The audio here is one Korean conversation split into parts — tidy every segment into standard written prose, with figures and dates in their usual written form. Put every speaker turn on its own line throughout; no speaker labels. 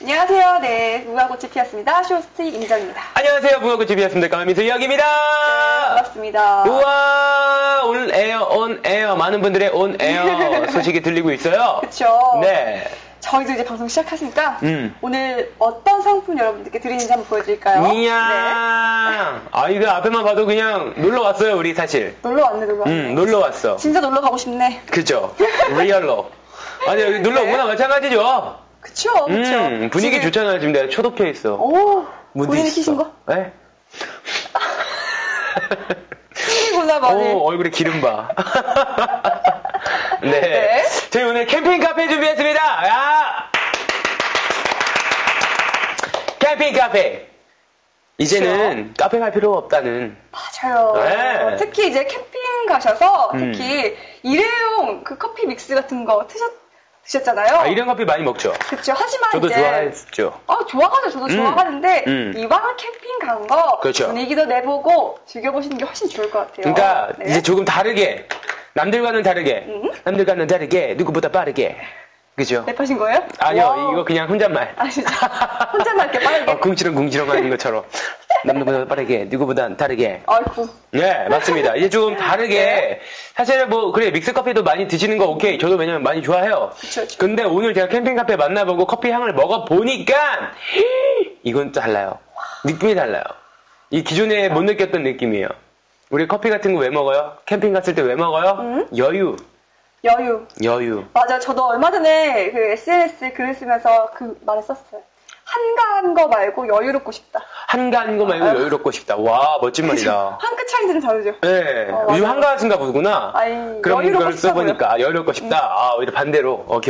안녕하세요. 네, 무화꽃이 피었습니다. 쇼호스트 임정입니다.
안녕하세요. 무화꽃이 피었습니다. 까마미스 이야기입니다.
네, 반갑습니다.
우와, 온 에어. 많은 분들의 온 에어 소식이 들리고 있어요.
그쵸.
네.
저희도 이제 방송 시작했으니까 오늘 어떤 상품 여러분들께 드리는지 한번 보여드릴까요?
이야.
네.
아, 이거 앞에만 봐도 그냥 놀러 왔어요, 우리 사실.
놀러 왔네.
놀러 왔어.
진짜 놀러 가고 싶네.
그죠? 리얼로. 아니, 여기 놀러 온 거나 마찬가지죠?
그쵸.
분위기 좋잖아요. 지금 내가 초독해 있어.
오,
무드
본인이
있어.
키신 거?
네?
힘이구나, 많이.
오, 얼굴에 기름 봐. 네.
네.
저희 오늘 캠핑 카페 준비했습니다. 야! 캠핑 카페. 이제는 카페 갈 필요가 없다는.
맞아요.
네.
특히 이제 캠핑 가셔서 특히 일회용 그 커피 믹스 같은 거 드셨잖아요.
아, 이런 커피 많이 먹죠.
그쵸. 하지만
저도
이제
좋아했죠.
좋아하죠. 저도 좋아하는데 이왕 캠핑 간 거
그렇죠.
분위기도 내보고 즐겨보시는 게 훨씬 좋을 것 같아요.
그러니까
네.
이제 조금 다르게 남들과는 다르게 누구보다 빠르게. 그죠?
랩하신 거예요?
아니요,
와우.
이거 그냥 혼잣말.
아 진짜 혼자만 이렇게 빠르게.
궁치렁 하는 것처럼. 남들보다 빠르게, 누구보단 다르게.
아이고.
네, 맞습니다. 이제 조금 다르게.
네.
사실 그래, 믹스커피도 많이 드시는 거 오케이. 저도 왜냐면 많이 좋아해요.
그쵸.
근데 오늘 제가 캠핑 카페 만나보고 커피 향을 먹어보니까, 이건 달라요. 느낌이 달라요. 이 기존에 못 느꼈던 느낌이에요. 우리 커피 같은 거 왜 먹어요? 캠핑 갔을 때 왜 먹어요? 여유.
맞아. 저도 얼마 전에 그 SNS에 글을 쓰면서 그 말을 썼어요. 한가한 거 말고 여유롭고 싶다.
한가한 거 말고 여유롭고 싶다. 와, 멋진 말이다.
한 끗 차이들은 다르죠.
네. 요즘
맞아요.
한가하신가 보구나.
아이,
그런
여유롭고
걸
싶다고요.
써보니까, 여유롭고 싶다. 아, 오히려 반대로. 오케이.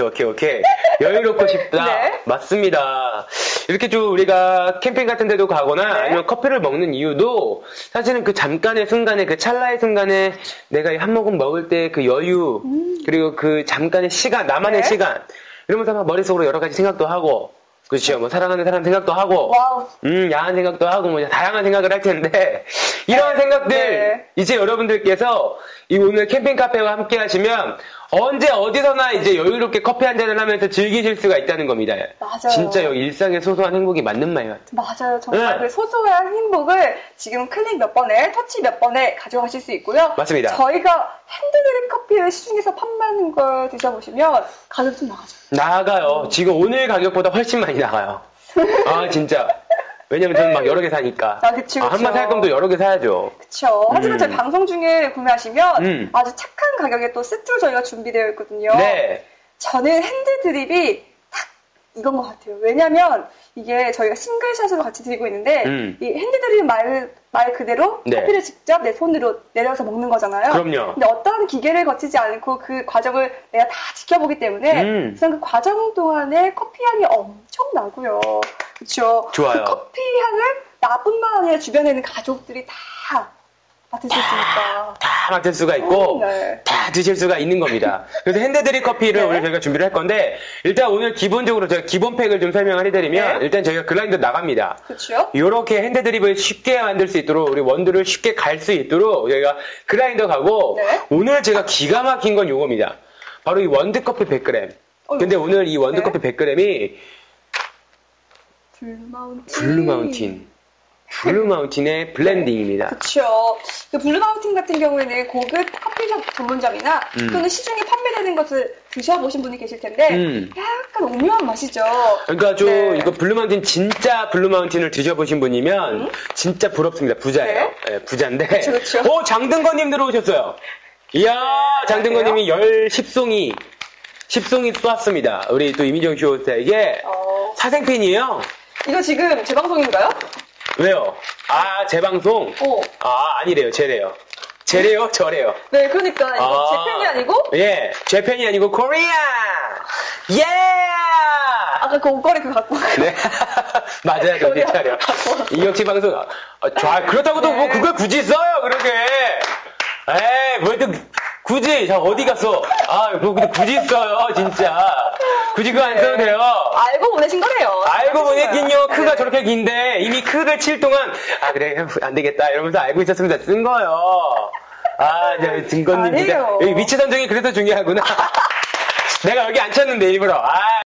여유롭고 싶다.
네.
맞습니다. 이렇게 좀 우리가 캠핑 같은 데도 가거나
네.
아니면 커피를 먹는 이유도 사실은 그 잠깐의 순간에, 그 찰나의 순간에 내가 한 모금 먹을 때 그 여유, 그리고 그 잠깐의 시간, 나만의
네.
시간, 이러면서 막 머릿속으로 여러 가지 생각도 하고, 그렇죠. 뭐 사랑하는 사람 생각도 하고,
와우.
야한 생각도 하고, 뭐 다양한 생각을 할 텐데 이런 생각들
네.
이제 여러분들께서 이 오늘 캠핑 카페와 함께 하시면 언제 어디서나 이제 여유롭게 커피 한 잔을 하면서 즐기실 수가 있다는 겁니다.
맞아요.
진짜 여기 일상의 소소한 행복이 맞는 말 같아요.
맞아요. 정말
네.
그 소소한 행복을 지금 클릭 몇 번에, 터치 몇 번에 가져가실 수 있고요.
맞습니다.
저희가 핸드드립 커피를 시중에서 판매하는 걸 드셔보시면 가격 좀 나가죠.
나가요. 지금 오늘 가격보다 훨씬 많이 나가요. 아 진짜. 왜냐면 저는 막 여러 개 사니까.
아, 그쵸.
한 번 살 거면 또 여러 개 사야죠.
그쵸. 하지만 저희 방송 중에 구매하시면 아주 착한 가격에 또 세트로 저희가 준비되어 있거든요.
네.
저는 핸드드립이 딱 이건 것 같아요. 왜냐면 이게 저희가 싱글샷으로 같이 드리고 있는데 이 핸드드립 말 그대로
네.
커피를 직접 내 손으로 내려서 먹는 거잖아요.
그럼요.
근데 어떠한 기계를 거치지 않고 그 과정을 내가 다 지켜보기 때문에 우선 그 과정 동안에 커피 향이 엄청 나고요. 그렇죠.
좋아요.
그 커피 향을 나뿐만 아니라 주변에 있는 가족들이 다 맡을 수 있으니까.
다 맡을 수가 있고
네.
다 드실 수가 있는 겁니다. 그래서 핸드드립 커피를
네.
오늘 저희가 준비를 할 건데 일단 오늘 기본적으로 제가 기본 팩을 좀 설명을 해드리면
네.
일단 저희가 글라인더 나갑니다.
그렇죠.
이렇게 핸드드립을 쉽게 만들 수 있도록 우리 원두를 쉽게 갈 수 있도록 저희가 글라인더 가고
네.
오늘 제가 기가 막힌 건 요겁니다. 바로 이 원두커피 100g. 근데 오늘 이 원두커피 100g이 블루마운틴의 블렌딩입니다.
그렇죠. 그 블루마운틴 같은 경우에는 고급 커피숍 전문점이나 또는 시중에 판매되는 것을 드셔보신 분이 계실 텐데 약간 오묘한 맛이죠.
그러니까
네.
이거 블루마운틴 진짜 블루마운틴을 드셔보신 분이면 진짜 부럽습니다. 부자예요. 네, 부자인데.
그쵸.
오 장등건님 들어오셨어요. 이야 장등건님이 10송이 쏘았습니다. 우리 또 이민정 쇼호스트에게 사생팬이에요.
이거 지금 제 방송인가요?
왜요? 아, 제 방송? 아, 아니래요. 쟤래요. 쟤래요? 저래요.
네, 그러니까 이거 제 팬이 아니고
예, 제 팬이 아니고 코리아! 예!
아까 그 옷걸이 그거 갖고
네. 맞아요. 정신 차려. 이혁치 방송. 그렇다고 또 뭐 그걸 굳이 써요, 그렇게. 에이, 뭘 또 굳이. 자, 어디 갔어? 그거 굳이 써요, 진짜. 굳이 그거 안 써도 돼요.
알고 보내신 거래요.
알고 보냈긴요. 크가 저렇게 긴데 이미 크를 칠 동안 그래 안 되겠다 이러면서 알고 있었습니다. 쓴 거요. 증거님 진짜
아니에요.
여기 위치 선정이 그래서 중요하구나. 내가 여기 앉혔는데 일부러.